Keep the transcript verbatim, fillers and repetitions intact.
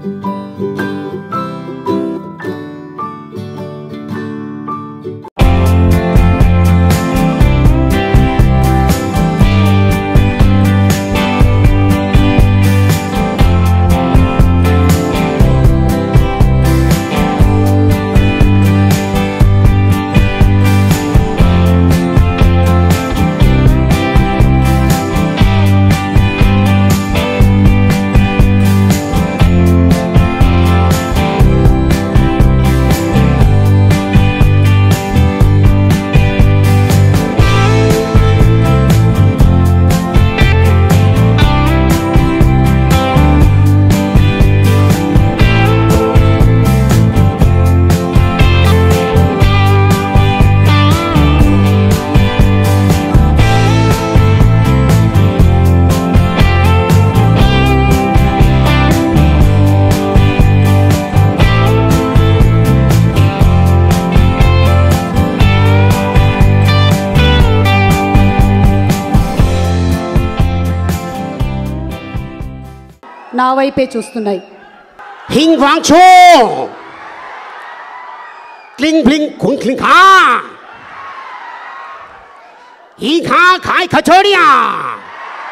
నా వైపే చూస్తున్నాయి. హింగ్ వాంగ్ చో క్లింగ్ బ్లింగ్ కుంగ్ క్లింగ్ ఖా ఈ ఖా ఖాయ్ కచోడియా